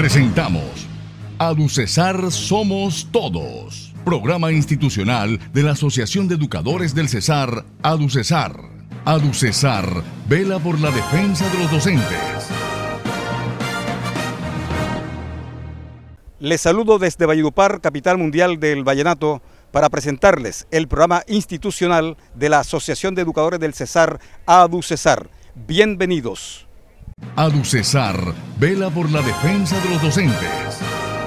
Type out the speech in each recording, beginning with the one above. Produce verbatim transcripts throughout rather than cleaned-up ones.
Presentamos AduCesar Somos Todos, programa institucional de la Asociación de Educadores del Cesar, AduCesar. AduCesar vela por la defensa de los docentes. Les saludo desde Valledupar, capital mundial del vallenato, para presentarles el programa institucional de la Asociación de Educadores del Cesar, AduCesar. Bienvenidos. AduCesar vela por la defensa de los docentes.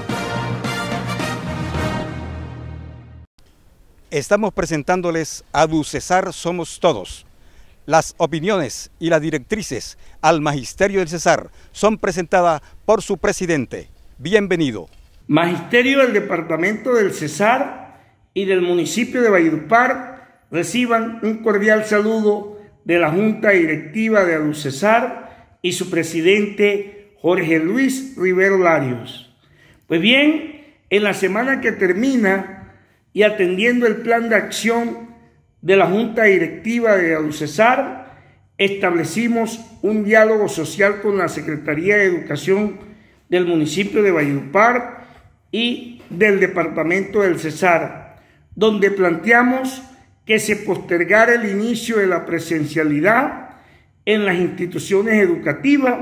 Estamos presentándoles AduCesar Somos Todos. Las opiniones y las directrices al Magisterio del Cesar son presentadas por su presidente. Bienvenido. Magisterio del Departamento del Cesar y del municipio de Valledupar, reciban un cordial saludo de la Junta Directiva de AduCesar y su presidente Jorge Luis Rivero Larios. Pues bien, en la semana que termina y atendiendo el plan de acción de la Junta Directiva de AduCesar, establecimos un diálogo social con la Secretaría de Educación del municipio de Valledupar y del Departamento del Cesar, donde planteamos que se postergara el inicio de la presencialidad en las instituciones educativas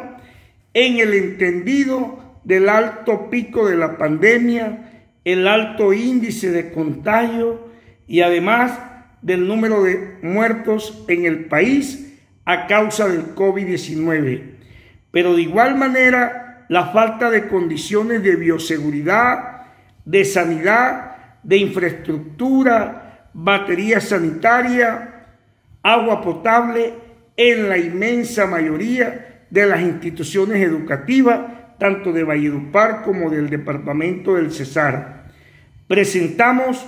en el entendido del alto pico de la pandemia, el alto índice de contagio y además del número de muertos en el país a causa del COVID diecinueve. Pero de igual manera, la falta de condiciones de bioseguridad, de sanidad, de infraestructura, batería sanitaria, agua potable en la inmensa mayoría de las instituciones educativas, tanto de Valledupar como del Departamento del Cesar. Presentamos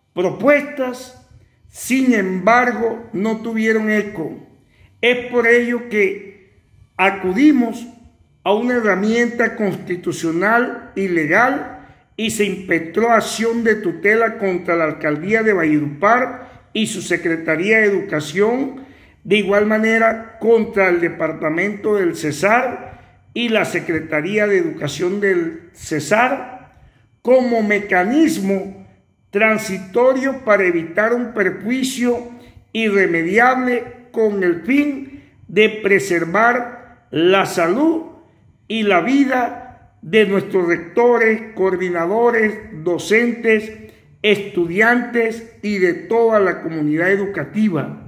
propuestas, sin embargo, no tuvieron eco. Es por ello que acudimos a una herramienta constitucional y legal y se impetró acción de tutela contra la Alcaldía de Valledupar y su Secretaría de Educación, de igual manera contra el Departamento del Cesar y la Secretaría de Educación del Cesar, como mecanismo transitorio para evitar un perjuicio irremediable con el fin de preservar la salud y la vida de nuestros rectores, coordinadores, docentes, estudiantes y de toda la comunidad educativa,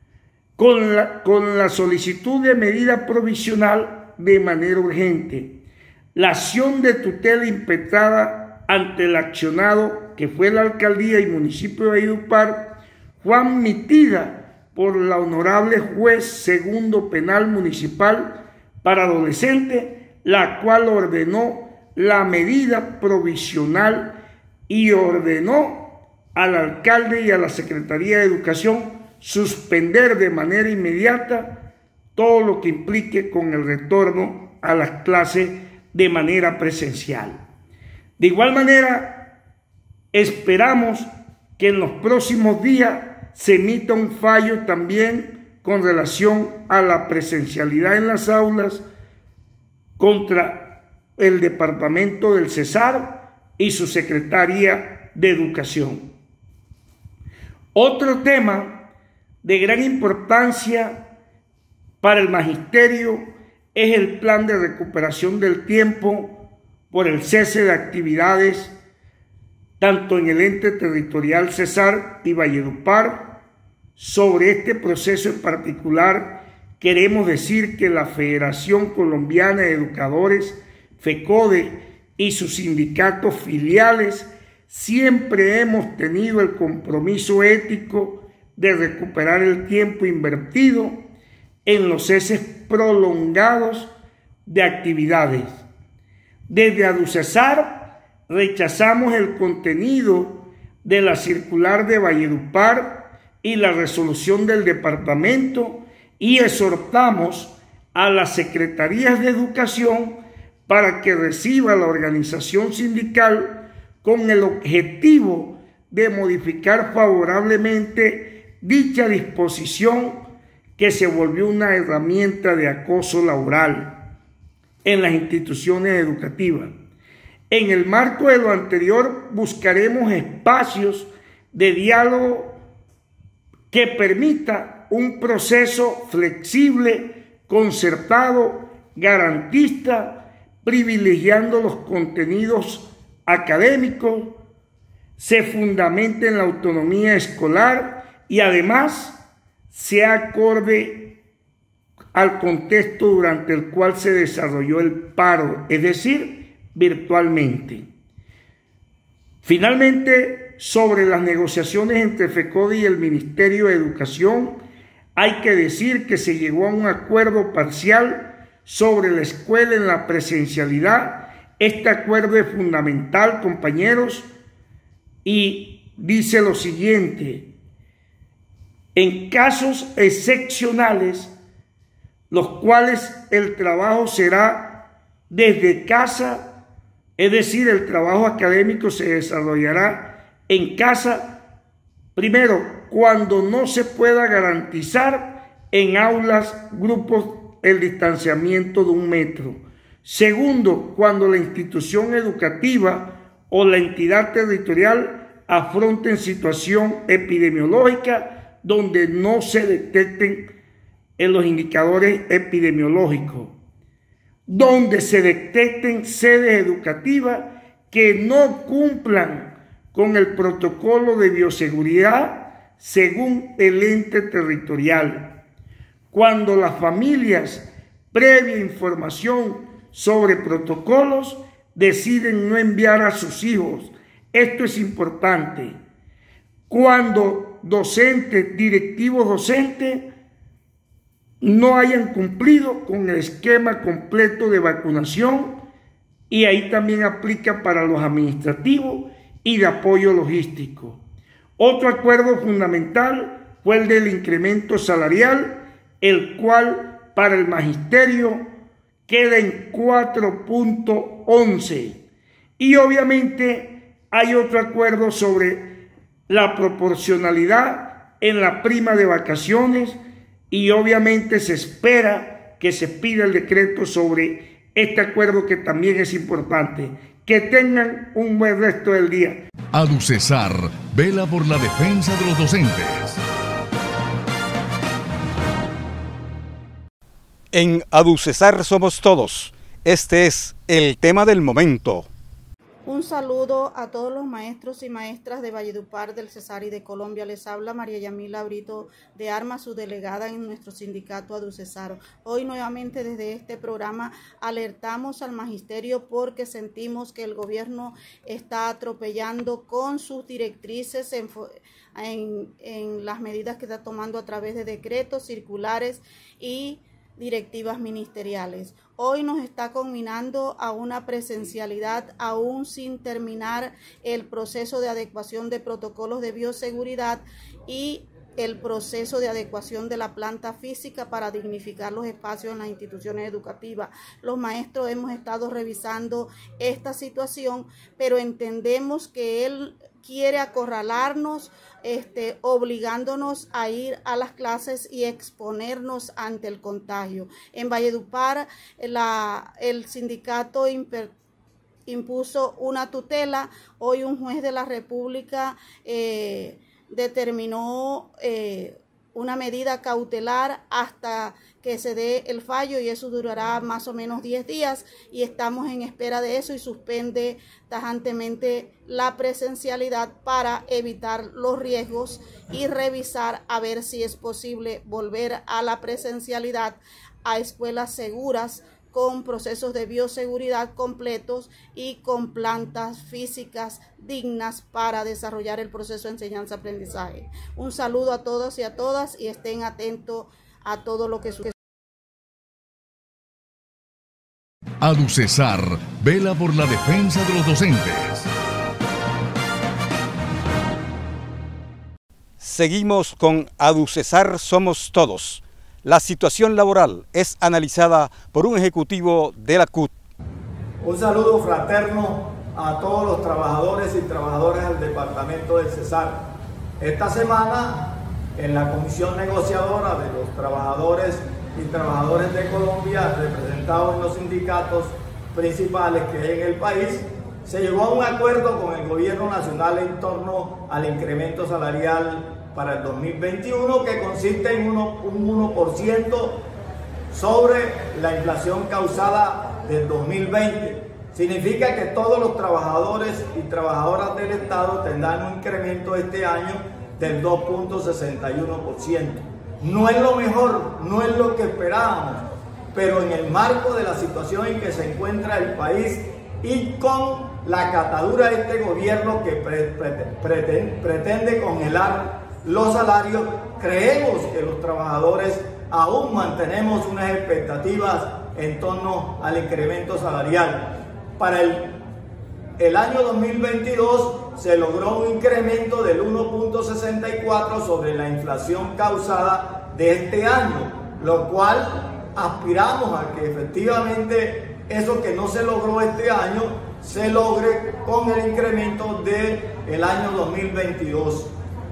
con la, con la solicitud de medida provisional de manera urgente. La acción de tutela impetrada ante el accionado, que fue la Alcaldía y Municipio de Valledupar, fue admitida por la honorable juez segundo penal municipal para adolescentes, la cual ordenó la medida provisional y ordenó al alcalde y a la Secretaría de Educación suspender de manera inmediata todo lo que implique con el retorno a las clases de manera presencial. De igual manera, esperamos que en los próximos días se emita un fallo también con relación a la presencialidad en las aulas contra el Departamento del Cesar y su Secretaría de Educación. Otro tema de gran importancia para el magisterio es el plan de recuperación del tiempo por el cese de actividades tanto en el ente territorial Cesar y Valledupar. Sobre este proceso en particular, queremos decir que la Federación Colombiana de Educadores, FECODE, y sus sindicatos filiales siempre hemos tenido el compromiso ético de recuperar el tiempo invertido en los ceses prolongados de actividades. Desde AduCesar rechazamos el contenido de la circular de Valledupar y la resolución del departamento y exhortamos a las secretarías de educación para que reciba la organización sindical con el objetivo de modificar favorablemente dicha disposición que se volvió una herramienta de acoso laboral en las instituciones educativas. En el marco de lo anterior, buscaremos espacios de diálogo que permita un proceso flexible, concertado, garantista, privilegiando los contenidos académicos, se fundamente en la autonomía escolar y además sea acorde al contexto durante el cual se desarrolló el paro, es decir, virtualmente. Finalmente, sobre las negociaciones entre FECODE y el Ministerio de Educación, hay que decir que se llegó a un acuerdo parcial sobre la escuela en la presencialidad. Este acuerdo es fundamental, compañeros, y dice lo siguiente: en casos excepcionales, los cuales el trabajo será desde casa, es decir, el trabajo académico se desarrollará en casa, primero, cuando no se pueda garantizar en aulas, grupos, el distanciamiento de un metro. Segundo, cuando la institución educativa o la entidad territorial afronten situación epidemiológica donde no se detecten en los indicadores epidemiológicos, donde se detecten sedes educativas que no cumplan con el protocolo de bioseguridad según el ente territorial. Cuando las familias, previa información sobre protocolos, deciden no enviar a sus hijos. Esto es importante. Cuando docentes, directivos docentes, no hayan cumplido con el esquema completo de vacunación, y ahí también aplica para los administrativos y de apoyo logístico. Otro acuerdo fundamental fue el del incremento salarial, el cual para el magisterio queda en cuatro punto once. Y obviamente hay otro acuerdo sobre la proporcionalidad en la prima de vacaciones, y obviamente se espera que se pida el decreto sobre este acuerdo, que también es importante. Que tengan un buen resto del día. ADUCESAR vela por la defensa de los docentes. En ADUCESAR somos todos. Este es el tema del momento. Un saludo a todos los maestros y maestras de Valledupar, del Cesar y de Colombia. Les habla María Yamila Brito de Armas, su delegada en nuestro sindicato ADUCESAR. Hoy nuevamente desde este programa alertamos al magisterio porque sentimos que el gobierno está atropellando con sus directrices en, en, en las medidas que está tomando a través de decretos, circulares y directivas ministeriales. Hoy nos está conminando a una presencialidad aún sin terminar el proceso de adecuación de protocolos de bioseguridad y el proceso de adecuación de la planta física para dignificar los espacios en las instituciones educativas. Los maestros hemos estado revisando esta situación, pero entendemos que él quiere acorralarnos, este, obligándonos a ir a las clases y exponernos ante el contagio. En Valledupar, la, el sindicato imper, impuso una tutela. Hoy un juez de la República eh, determinó eh, una medida cautelar hasta que se dé el fallo, y eso durará más o menos diez días, y estamos en espera de eso, y suspende tajantemente la presencialidad para evitar los riesgos y revisar a ver si es posible volver a la presencialidad a escuelas seguras con procesos de bioseguridad completos y con plantas físicas dignas para desarrollar el proceso de enseñanza-aprendizaje. Un saludo a todos y a todas, y estén atentos a todo lo que sucede. ADUCESAR vela por la defensa de los docentes. Seguimos con ADUCESAR somos todos. La situación laboral es analizada por un ejecutivo de la C U T. Un saludo fraterno a todos los trabajadores y trabajadoras del departamento del Cesar. Esta semana, en la comisión negociadora de los trabajadores y trabajadores de Colombia, representados en los sindicatos principales que hay en el país, se llegó a un acuerdo con el gobierno nacional en torno al incremento salarial para el dos mil veintiuno, que consiste en uno, un uno por ciento sobre la inflación causada del dos mil veinte. Significa que todos los trabajadores y trabajadoras del Estado tendrán un incremento este año del dos punto sesenta y uno por ciento. No es lo mejor, no es lo que esperábamos, pero en el marco de la situación en que se encuentra el país y con la catadura de este gobierno que pre pre pretende, pretende congelar los salarios, creemos que los trabajadores aún mantenemos unas expectativas en torno al incremento salarial. Para el, el año dos mil veintidós se logró un incremento del uno punto sesenta y cuatro sobre la inflación causada de este año, lo cual aspiramos a que efectivamente eso que no se logró este año se logre con el incremento del año dos mil veintidós.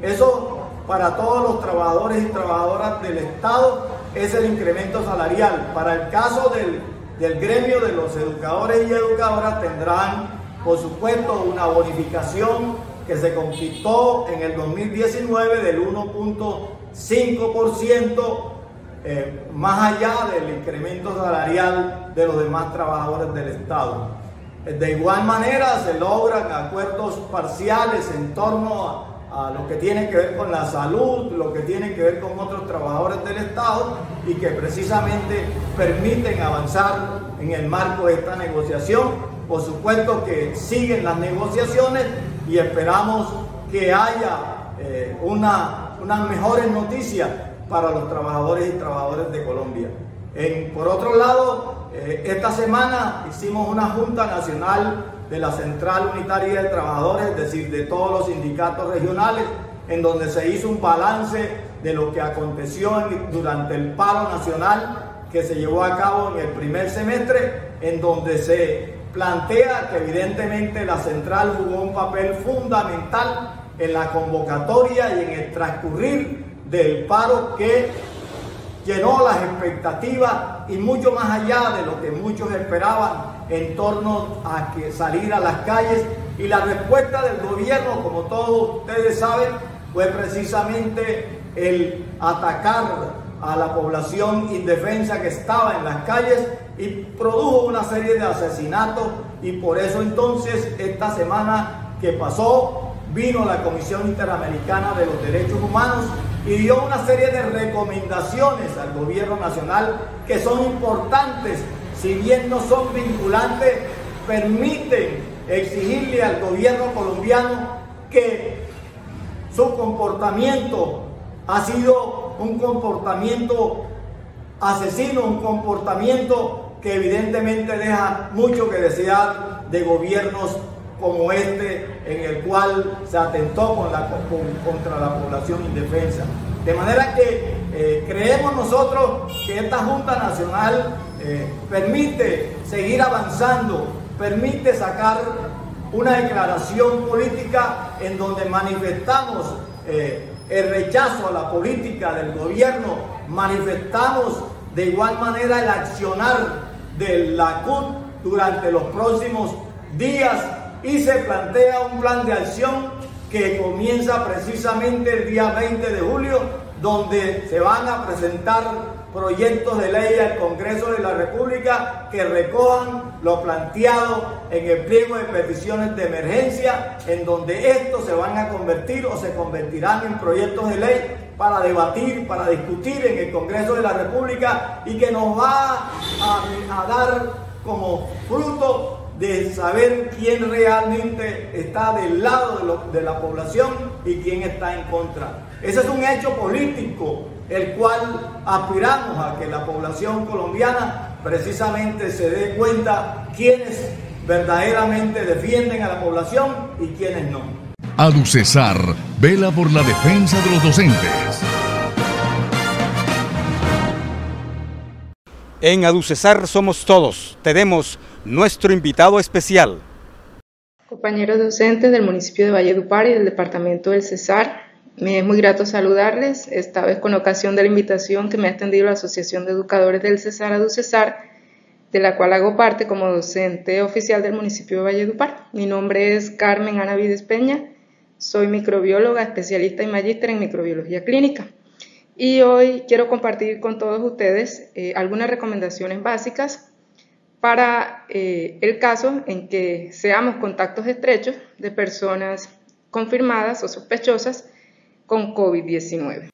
Eso para todos los trabajadores y trabajadoras del Estado es el incremento salarial. Para el caso del, del gremio de los educadores y educadoras tendrán, por supuesto, una bonificación que se conquistó en el dos mil diecinueve del uno punto cinco por ciento, eh, más allá del incremento salarial de los demás trabajadores del Estado. De igual manera se logran acuerdos parciales en torno a, a lo que tiene que ver con la salud, lo que tiene que ver con otros trabajadores del Estado y que precisamente permiten avanzar en el marco de esta negociación. Por supuesto que siguen las negociaciones y esperamos que haya eh, una, unas mejores noticias para los trabajadores y trabajadoras de Colombia. En, por otro lado, eh, esta semana hicimos una Junta Nacional de la Central Unitaria de Trabajadores, es decir, de todos los sindicatos regionales, en donde se hizo un balance de lo que aconteció en, durante el paro nacional que se llevó a cabo en el primer semestre, en donde se plantea que evidentemente la central jugó un papel fundamental en la convocatoria y en el transcurrir del paro que llenó las expectativas y mucho más allá de lo que muchos esperaban en torno a que salir a las calles. Y la respuesta del gobierno, como todos ustedes saben, fue precisamente el atacar a la población indefensa que estaba en las calles y produjo una serie de asesinatos. Y por eso entonces esta semana que pasó vino la Comisión Interamericana de los Derechos Humanos y dio una serie de recomendaciones al gobierno nacional que son importantes, si bien no son vinculantes, permiten exigirle al gobierno colombiano que su comportamiento ha sido un comportamiento asesino, un comportamiento que evidentemente deja mucho que desear de gobiernos como este, en el cual se atentó con la, con, contra la población indefensa. De manera que eh, creemos nosotros que esta Junta Nacional eh, permite seguir avanzando, permite sacar una declaración política en donde manifestamos eh, el rechazo a la política del gobierno, manifestamos de igual manera el accionar de la C U T durante los próximos días y se plantea un plan de acción que comienza precisamente el día veinte de julio, donde se van a presentar proyectos de ley al Congreso de la República que recojan lo planteado en el pliego de peticiones de emergencia, en donde estos se van a convertir o se convertirán en proyectos de ley para debatir, para discutir en el Congreso de la República y que nos va a, a dar como fruto de saber quién realmente está del lado de, lo, de la población y quién está en contra. Ese es un hecho político, el cual aspiramos a que la población colombiana precisamente se dé cuenta quiénes verdaderamente defienden a la población y quiénes no. ADUCESAR vela por la defensa de los docentes. En ADUCESAR somos todos. Tenemos nuestro invitado especial. Compañeros docentes del municipio de Valledupar y del departamento del Cesar, me es muy grato saludarles, esta vez con ocasión de la invitación que me ha extendido la Asociación de Educadores del Cesar ADUCESAR de la cual hago parte como docente oficial del municipio de Valledupar. Mi nombre es Carmen Ana Vides Peña, soy microbióloga, especialista y magíster en microbiología clínica. Y hoy quiero compartir con todos ustedes eh, algunas recomendaciones básicas para eh, el caso en que seamos contactos estrechos de personas confirmadas o sospechosas con COVID diecinueve.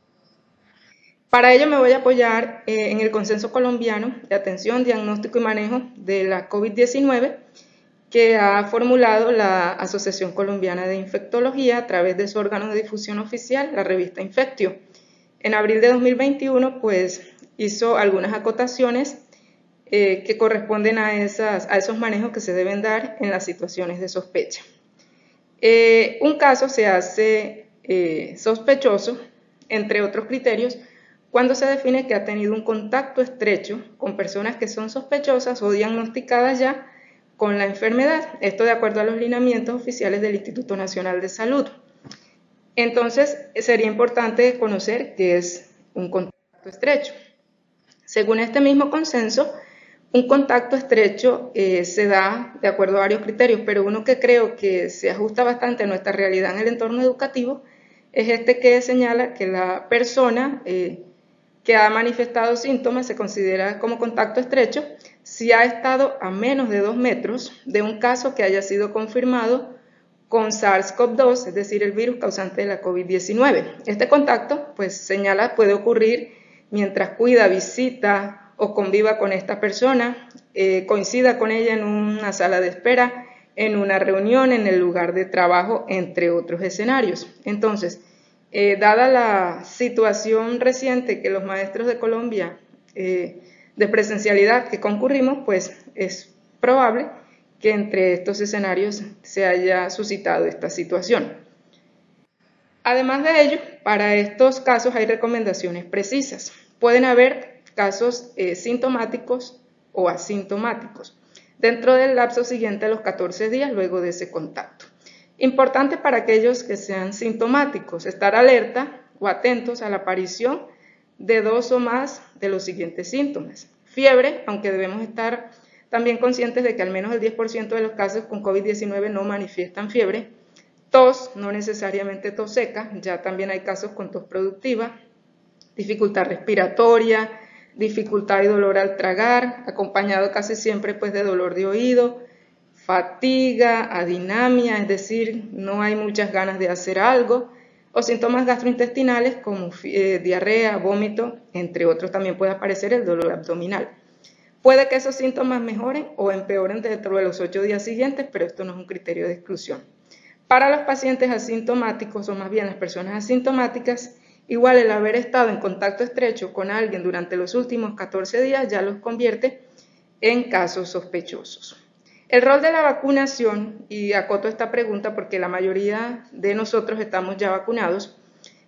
Para ello me voy a apoyar eh, en el Consenso Colombiano de Atención, Diagnóstico y Manejo de la COVID diecinueve que ha formulado la Asociación Colombiana de Infectología a través de su órgano de difusión oficial, la revista Infectio. En abril de dos mil veintiuno, pues, hizo algunas acotaciones eh, que corresponden a, esas, a esos manejos que se deben dar en las situaciones de sospecha. Eh, un caso se hace eh, sospechoso, entre otros criterios, cuando se define que ha tenido un contacto estrecho con personas que son sospechosas o diagnosticadas ya con la enfermedad, esto de acuerdo a los lineamientos oficiales del Instituto Nacional de Salud. Entonces, sería importante conocer qué es un contacto estrecho. Según este mismo consenso, un contacto estrecho eh, se da de acuerdo a varios criterios, pero uno que creo que se ajusta bastante a nuestra realidad en el entorno educativo es este que señala que la persona eh, que ha manifestado síntomas se considera como contacto estrecho si ha estado a menos de dos metros de un caso que haya sido confirmado con SARS CoV dos, es decir, el virus causante de la COVID diecinueve. Este contacto, pues señala, puede ocurrir mientras cuida, visita o conviva con esta persona, eh, coincida con ella en una sala de espera, en una reunión, en el lugar de trabajo, entre otros escenarios. Entonces, Eh, dada la situación reciente que los maestros de Colombia eh, de presencialidad que concurrimos, pues es probable que entre estos escenarios se haya suscitado esta situación. Además de ello, para estos casos hay recomendaciones precisas. Pueden haber casos eh, sintomáticos o asintomáticos dentro del lapso siguiente a los catorce días luego de ese contacto. Importante para aquellos que sean sintomáticos, estar alerta o atentos a la aparición de dos o más de los siguientes síntomas. Fiebre, aunque debemos estar también conscientes de que al menos el diez por ciento de los casos con COVID diecinueve no manifiestan fiebre. Tos, no necesariamente tos seca, ya también hay casos con tos productiva. Dificultad respiratoria, dificultad y dolor al tragar, acompañado casi siempre pues, de dolor de oído, fatiga, adinamia, es decir, no hay muchas ganas de hacer algo, o síntomas gastrointestinales como eh, diarrea, vómito, entre otros también puede aparecer el dolor abdominal. Puede que esos síntomas mejoren o empeoren dentro de los ocho días siguientes, pero esto no es un criterio de exclusión. Para los pacientes asintomáticos, o más bien las personas asintomáticas, igual el haber estado en contacto estrecho con alguien durante los últimos catorce días ya los convierte en casos sospechosos. El rol de la vacunación, y acoto esta pregunta porque la mayoría de nosotros estamos ya vacunados,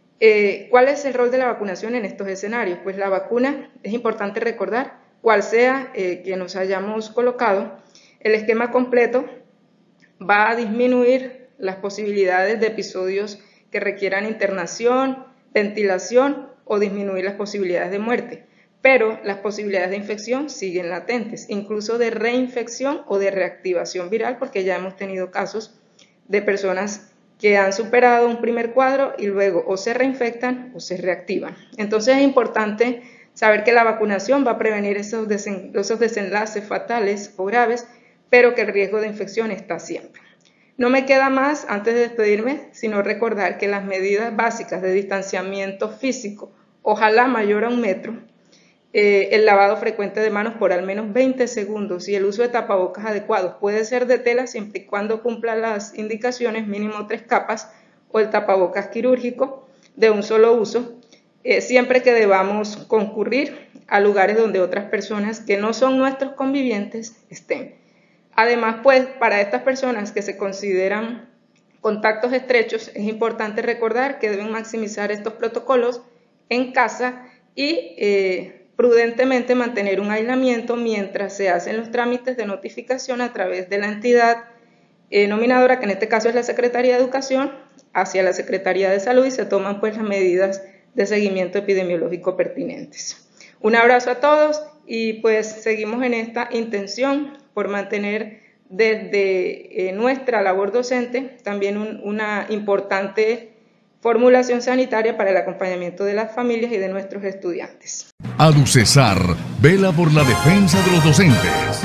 eh, ¿cuál es el rol de la vacunación en estos escenarios? Pues la vacuna, es importante recordar, cual sea eh, que nos hayamos colocado, el esquema completo va a disminuir las posibilidades de episodios que requieran internación, ventilación o disminuir las posibilidades de muerte. Pero las posibilidades de infección siguen latentes, incluso de reinfección o de reactivación viral, porque ya hemos tenido casos de personas que han superado un primer cuadro y luego o se reinfectan o se reactivan. Entonces es importante saber que la vacunación va a prevenir esos, desen, esos desenlaces fatales o graves, pero que el riesgo de infección está siempre. No me queda más, antes de despedirme, sino recordar que las medidas básicas de distanciamiento físico, ojalá mayor a un metro, Eh, el lavado frecuente de manos por al menos veinte segundos y el uso de tapabocas adecuados puede ser de tela siempre y cuando cumpla las indicaciones, mínimo tres capas, o el tapabocas quirúrgico de un solo uso, eh, siempre que debamos concurrir a lugares donde otras personas que no son nuestros convivientes estén. Además, pues, para estas personas que se consideran contactos estrechos, es importante recordar que deben maximizar estos protocolos en casa y eh, prudentemente mantener un aislamiento mientras se hacen los trámites de notificación a través de la entidad eh, nominadora, que en este caso es la Secretaría de Educación, hacia la Secretaría de Salud y se toman pues las medidas de seguimiento epidemiológico pertinentes. Un abrazo a todos y pues seguimos en esta intención por mantener desde eh, nuestra labor docente también un, una importante formulación sanitaria para el acompañamiento de las familias y de nuestros estudiantes. ADUCESAR vela por la defensa de los docentes.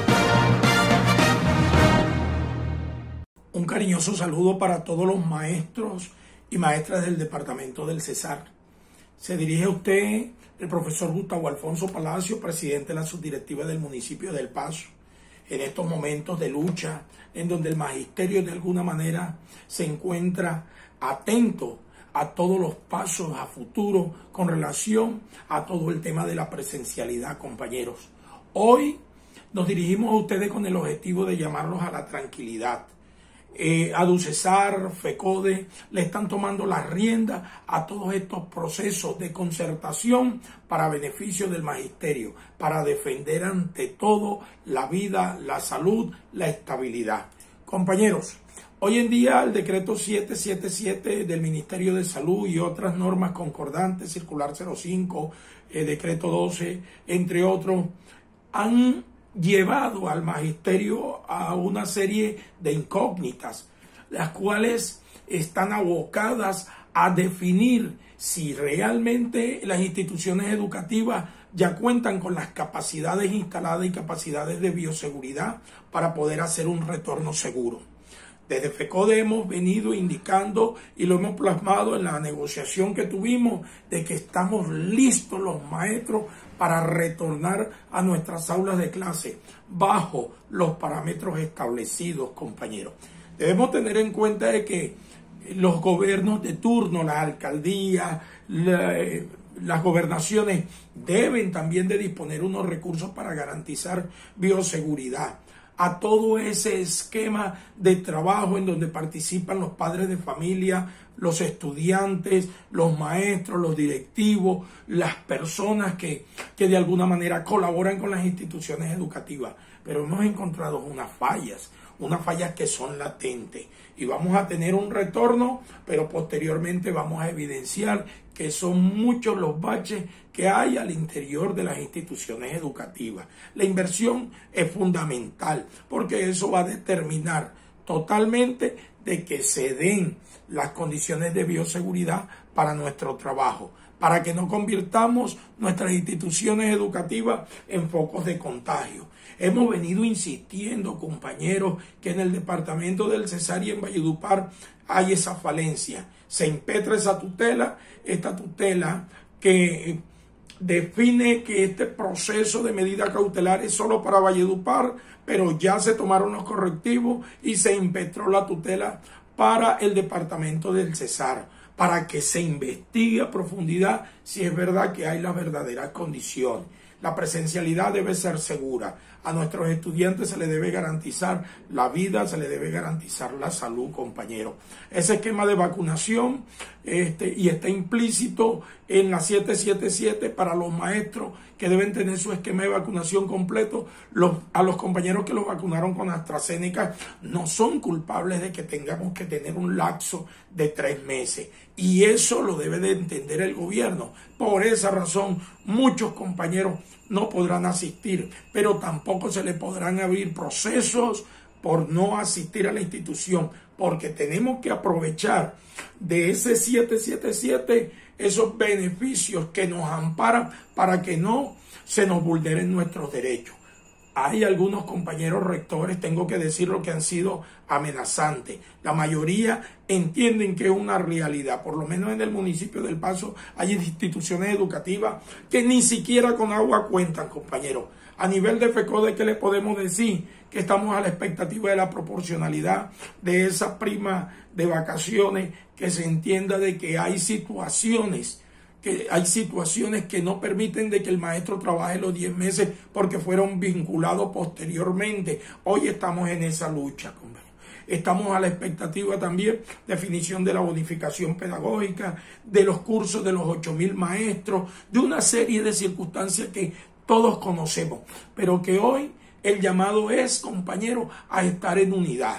Un cariñoso saludo para todos los maestros y maestras del departamento del Cesar. Se dirige a usted el profesor Gustavo Alfonso Palacio, presidente de la subdirectiva del municipio de El Paso, en estos momentos de lucha en donde el magisterio de alguna manera se encuentra atento a todos los pasos a futuro con relación a todo el tema de la presencialidad, compañeros. Hoy nos dirigimos a ustedes con el objetivo de llamarlos a la tranquilidad. Eh, ADUCESAR, FECODE, le están tomando las riendas a todos estos procesos de concertación para beneficio del magisterio, para defender ante todo la vida, la salud, la estabilidad. Compañeros, hoy en día el decreto setecientos setenta y siete del Ministerio de Salud y otras normas concordantes, circular cero cinco, eh, decreto doce, entre otros, han llevado al magisterio a una serie de incógnitas, las cuales están abocadas a definir si realmente las instituciones educativas ya cuentan con las capacidades instaladas y capacidades de bioseguridad para poder hacer un retorno seguro. Desde FECODE hemos venido indicando y lo hemos plasmado en la negociación que tuvimos de que estamos listos los maestros para retornar a nuestras aulas de clase bajo los parámetros establecidos, compañeros. Debemos tener en cuenta de que los gobiernos de turno, las alcaldías, la, las gobernaciones deben también de disponer unos recursos para garantizar bioseguridad a todo ese esquema de trabajo en donde participan los padres de familia, los estudiantes, los maestros, los directivos, las personas que, que de alguna manera colaboran con las instituciones educativas. Pero hemos encontrado unas fallas, unas fallas que son latentes. Y vamos a tener un retorno, pero posteriormente vamos a evidenciar que son muchos los baches que hay al interior de las instituciones educativas. La inversión es fundamental porque eso va a determinar totalmente de que se den las condiciones de bioseguridad para nuestro trabajo, para que no convirtamos nuestras instituciones educativas en focos de contagio. Hemos venido insistiendo, compañeros, que en el departamento del Cesar y en Valledupar hay esa falencia. Se impetra esa tutela, esta tutela que define que este proceso de medida cautelar es solo para Valledupar, pero ya se tomaron los correctivos y se impetró la tutela para el departamento del Cesar, para que se investigue a profundidad si es verdad que hay la verdadera condición. La presencialidad debe ser segura. A nuestros estudiantes se les debe garantizar la vida, se les debe garantizar la salud, compañeros. Ese esquema de vacunación este, y está implícito en la setecientos setenta y siete para los maestros que deben tener su esquema de vacunación completo. Los, a los compañeros que los vacunaron con AstraZeneca no son culpables de que tengamos que tener un lapso de tres meses. Y eso lo debe de entender el gobierno. Por esa razón, muchos compañeros no podrán asistir, pero tampoco se les podrán abrir procesos por no asistir a la institución, porque tenemos que aprovechar de ese setecientos setenta y siete esos beneficios que nos amparan para que no se nos vulneren nuestros derechos. Hay algunos compañeros rectores, tengo que decirlo, que han sido amenazantes. La mayoría entienden que es una realidad. Por lo menos en el municipio del Paso hay instituciones educativas que ni siquiera con agua cuentan, compañeros. A nivel de FECODE, ¿qué le podemos decir? Que estamos a la expectativa de la proporcionalidad de esa prima de vacaciones, que se entienda de que hay situaciones que hay situaciones que no permiten de que el maestro trabaje los diez meses porque fueron vinculados posteriormente. Hoy estamos en esa lucha, compañeros. Estamos a la expectativa también de definición de la bonificación pedagógica, de los cursos de los ocho mil maestros, de una serie de circunstancias que todos conocemos, pero que hoy el llamado es, compañeros, a estar en unidad.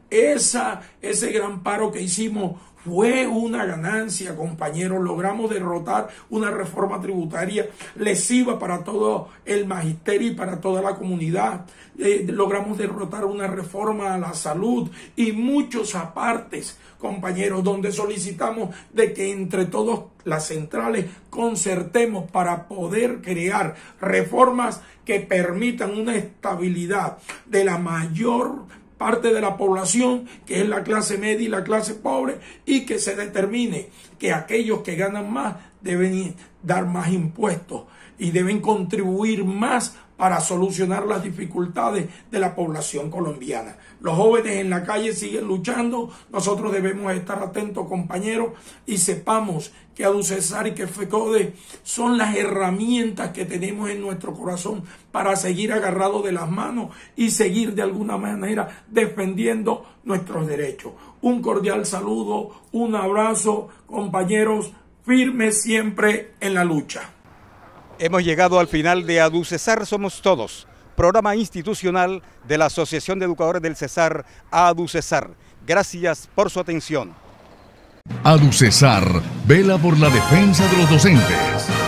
Esa, ese gran paro que hicimos fue una ganancia, compañeros. Logramos derrotar una reforma tributaria lesiva para todo el magisterio y para toda la comunidad. Eh, logramos derrotar una reforma a la salud y muchos apartes, compañeros, donde solicitamos de que entre todos las centrales concertemos para poder crear reformas que permitan una estabilidad de la mayor parte de la población, que es la clase media y la clase pobre, y que se determine que aquellos que ganan más deben dar más impuestos y deben contribuir más para solucionar las dificultades de la población colombiana. Los jóvenes en la calle siguen luchando, nosotros debemos estar atentos, compañeros, y sepamos que ADUCESAR y que FECODE son las herramientas que tenemos en nuestro corazón para seguir agarrados de las manos y seguir de alguna manera defendiendo nuestros derechos. Un cordial saludo, un abrazo, compañeros, firmes siempre en la lucha. Hemos llegado al final de ADUCESAR Somos Todos, programa institucional de la Asociación de Educadores del Cesar, ADUCESAR. Gracias por su atención. ADUCESAR vela por la defensa de los docentes.